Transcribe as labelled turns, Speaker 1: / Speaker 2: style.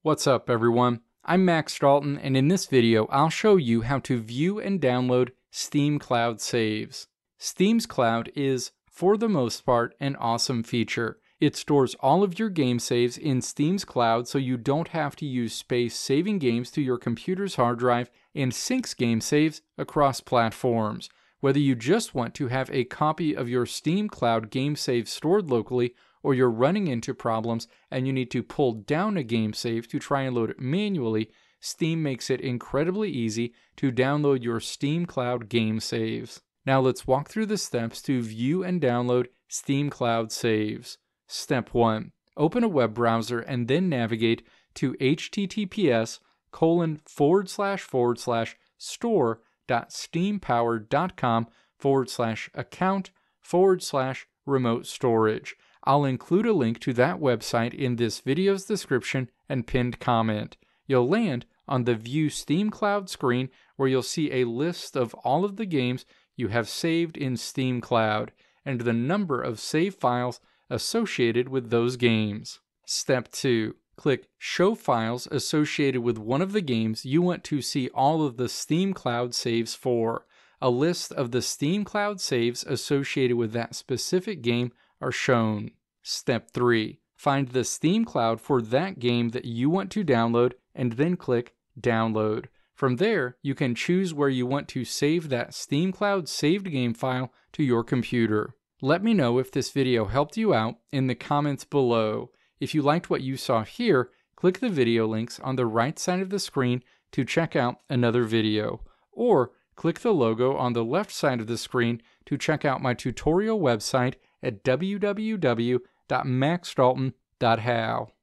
Speaker 1: What's up, everyone? I'm Max Dalton, and in this video I'll show you how to view and download Steam Cloud saves. Steam's Cloud is, for the most part, an awesome feature. It stores all of your game saves in Steam's Cloud so you don't have to use space saving games to your computer's hard drive, and syncs game saves across platforms. Whether you just want to have a copy of your Steam Cloud game save stored locally, or you're running into problems and you need to pull down a game save to try and load it manually, Steam makes it incredibly easy to download your Steam Cloud game saves. Now let's walk through the steps to view and download Steam Cloud saves. Step 1. Open a web browser and then navigate to https://store.steampower.com/account/remote storage. I'll include a link to that website in this video's description and pinned comment. You'll land on the View Steam Cloud screen where you'll see a list of all of the games you have saved in Steam Cloud and the number of save files associated with those games. Step 2. Click Show Files associated with one of the games you want to see all of the Steam Cloud saves for. A list of the Steam Cloud saves associated with that specific game are shown. Step 3. Find the Steam Cloud for that game that you want to download and then click Download. From there, you can choose where you want to save that Steam Cloud saved game file to your computer. Let me know if this video helped you out in the comments below. If you liked what you saw here, click the video links on the right side of the screen to check out another video, or click the logo on the left side of the screen to check out my tutorial website at www.maxdalton.how.